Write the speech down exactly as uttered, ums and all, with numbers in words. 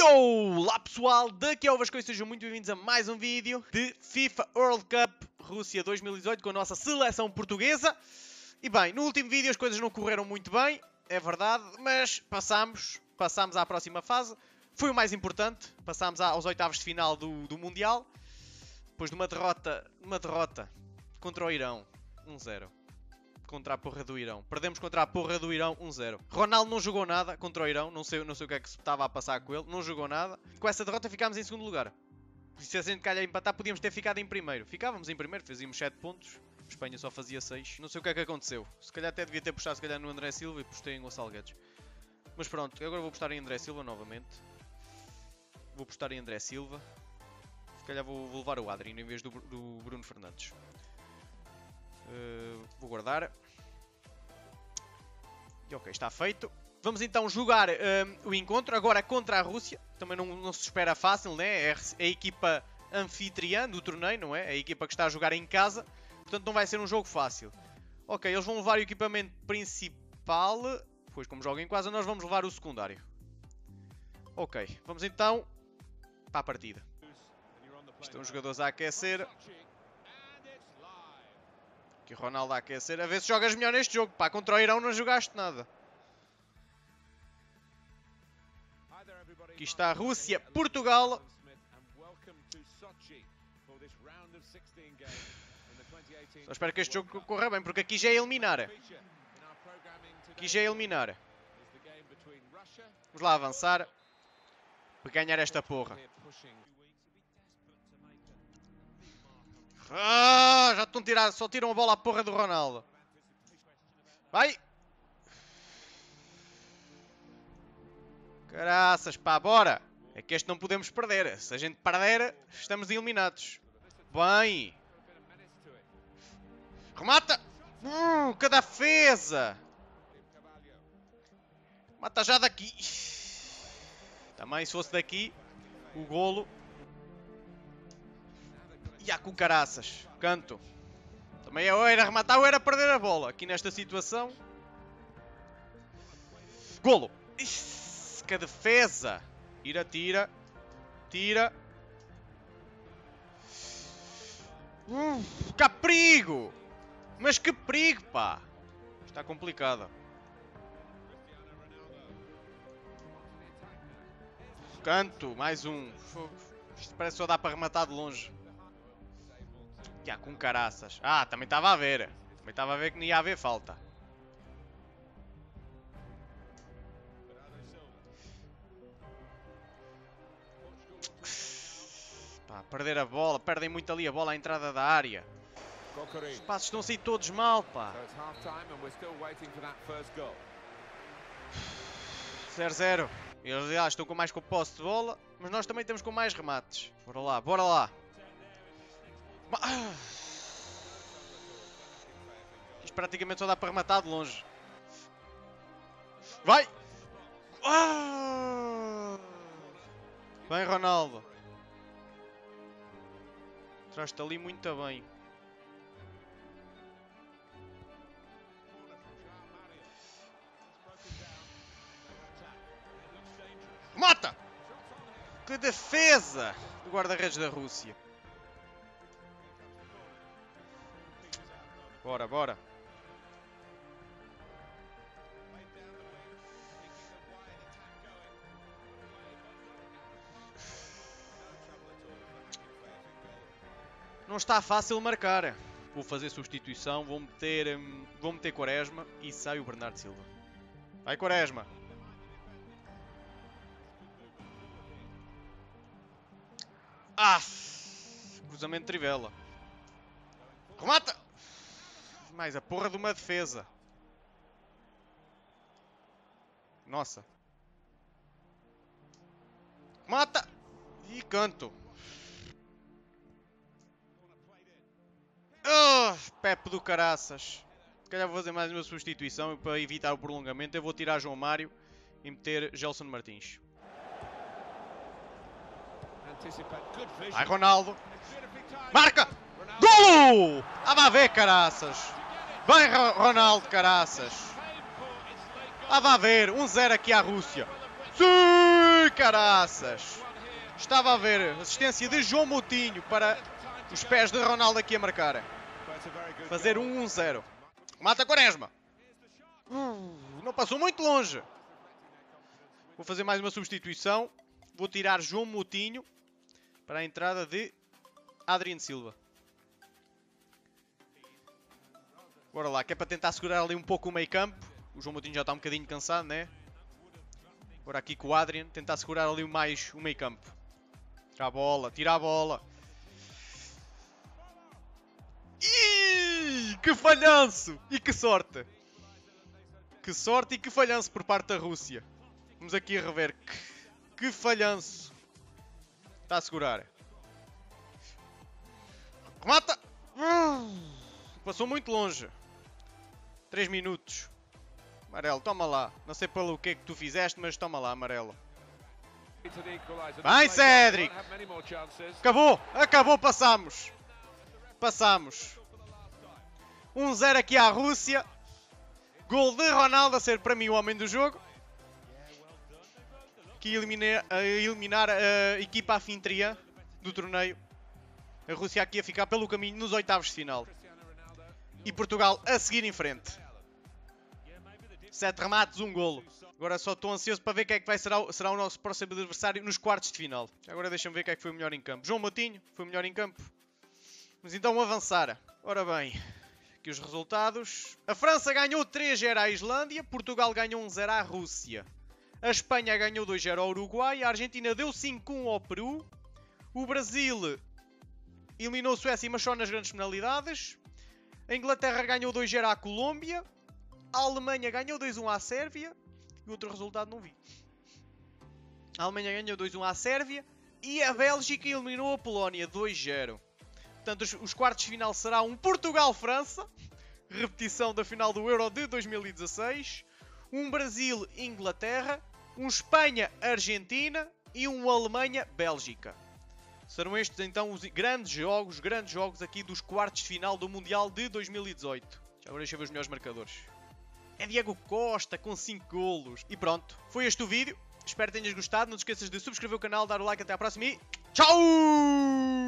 Olá pessoal, daqui é o Vasco e sejam muito bem-vindos a mais um vídeo de FIFA World Cup Rússia dois mil e dezoito com a nossa seleção portuguesa. E bem, no último vídeo as coisas não correram muito bem, é verdade, mas passámos, passámos à próxima fase. Foi o mais importante, passámos aos oitavos de final do, do Mundial, depois de uma derrota, uma derrota contra o Irão, um zero. Contra a porra do Irão. Perdemos contra a porra do Irão um zero. Ronaldo não jogou nada contra o Irão. Não sei, não sei o que é que se estava a passar com ele. Não jogou nada. Com essa derrota ficámos em segundo lugar. Se a gente calhar empatar, podíamos ter ficado em primeiro. Ficávamos em primeiro, fazíamos sete pontos. A Espanha só fazia seis. Não sei o que é que aconteceu. Se calhar até devia ter puxado se calhar, no André Silva e postei em Gonçalo Guedes. Mas pronto, agora vou postar em André Silva novamente. Vou postar em André Silva. Se calhar vou, vou levar o Adrien em vez do, do Bruno Fernandes. Uh, vou guardar. E ok, está feito. Vamos então jogar um, o encontro, agora contra a Rússia. Também não, não se espera fácil, né? É a equipa anfitriã do torneio, não é? É a equipa que está a jogar em casa. Portanto não vai ser um jogo fácil. Ok, eles vão levar o equipamento principal. Pois como jogam em casa, nós vamos levar o secundário. Ok, vamos então para a partida. Estão os jogadores a aquecer. Aqui o Ronaldo a aquecer. A ver se jogas melhor neste jogo. Pá, contra o Irão não jogaste nada. Aqui está a Rússia, Portugal. Só espero que este jogo corra bem, porque aqui já é eliminar. Aqui já é eliminar. Vamos lá avançar. Para ganhar esta porra. Ah, já estão a tirar, só tiram a bola à porra do Ronaldo. Vai! Caraças, pá, bora! É que este não podemos perder. Se a gente perder, estamos eliminados. Bem! Remata! Uh, que defesa! Mata já daqui. Também se fosse daqui, o golo. E há com caraças. Canto. Também ou era rematar ou era perder a bola. Aqui nesta situação. Golo. Ixi, que defesa. Tira, tira. Tira. Uh, que perigo. Mas que perigo, pá. Está complicado. Canto. Mais um. Isto parece só dar para rematar de longe. Já, com caraças. Ah, também estava a ver. Também estava a ver que não ia haver falta. Pá, perder a bola. Perdem muito ali a bola à entrada da área. Os passos estão a sair todos mal, pá. zero zero. Eles já estão com mais com posse de bola. Mas nós também temos com mais remates. Bora lá, bora lá. Isto praticamente só dá para rematar de longe. Vai! Ah! Bem, Ronaldo. Traz-te ali muito bem. Mata! Que defesa do guarda-redes da Rússia. Bora, bora. Não está fácil marcar. Vou fazer substituição, vou meter, hum, vou meter Quaresma e sai o Bernardo Silva. Vai, Quaresma. Ah! Cruzamento de Trivela. Remata! Mais a porra de uma defesa. Nossa. Mata! E canto. Oh, Pepe do caraças. Se calhar vou fazer mais uma substituição. E para evitar o prolongamento eu vou tirar João Mário e meter Gelson Martins. Vai, Ronaldo. Marca! Golo! Ah, vá ver, caraças. Bem, Ronaldo, caraças. Ah, vá ver. um zero aqui à Rússia. Sim, caraças! Estava a ver assistência de João Moutinho para os pés de Ronaldo aqui a marcar. Fazer um a zero. Mata Quaresma. Uh, não passou muito longe. Vou fazer mais uma substituição. Vou tirar João Moutinho para a entrada de Adriano Silva. Bora lá, que é para tentar segurar ali um pouco o meio campo. O João Moutinho já está um bocadinho cansado, né? Agora aqui com o Adrian, tentar segurar ali mais o meio campo. Tira a bola, tira a bola. Ih, que falhanço! E que sorte! Que sorte e que falhanço por parte da Rússia. Vamos aqui a rever. Que, que falhanço! Está a segurar. Remata! Uh, passou muito longe. três minutos. Amarelo, toma lá. Não sei pelo que é que tu fizeste, mas toma lá, amarelo. Vai, Cédric! Acabou! Acabou, passamos! Passamos. um a zero aqui à Rússia. Gol de Ronaldo a ser para mim o homem do jogo. Que elimina, a eliminar a equipa anfitriã do torneio. A Rússia aqui a ficar pelo caminho nos oitavos de final. E Portugal a seguir em frente. Sete remates, um golo. Agora só estou ansioso para ver quem é que vai ser, será o nosso próximo adversário nos quartos de final. Agora deixa-me ver quem é que foi o melhor em campo. João Moutinho foi o melhor em campo. Vamos então avançar. Ora bem, aqui os resultados. A França ganhou três a zero à Islândia. Portugal ganhou um a zero à Rússia. A Espanha ganhou dois a zero ao Uruguai. A Argentina deu cinco a um ao Peru. O Brasil eliminou a Suécia, mas só nas grandes penalidades. A Inglaterra ganhou dois a zero à Colômbia. A Alemanha ganhou dois a um à Sérvia. E outro resultado não vi. A Alemanha ganhou dois a um à Sérvia. E a Bélgica eliminou a Polónia dois a zero. Portanto, os, os quartos de final será um Portugal-França. Repetição da final do Euro de dois mil e dezasseis. Um Brasil-Inglaterra. Um Espanha-Argentina. E um Alemanha-Bélgica. Serão estes então os grandes jogos, grandes jogos aqui dos quartos de final do Mundial de dois mil e dezoito. Já agora deixa eu ver os melhores marcadores. É Diego Costa com cinco golos. E pronto, foi este o vídeo. Espero que tenhas gostado. Não te esqueças de subscrever o canal, dar o like. Até à próxima e tchau!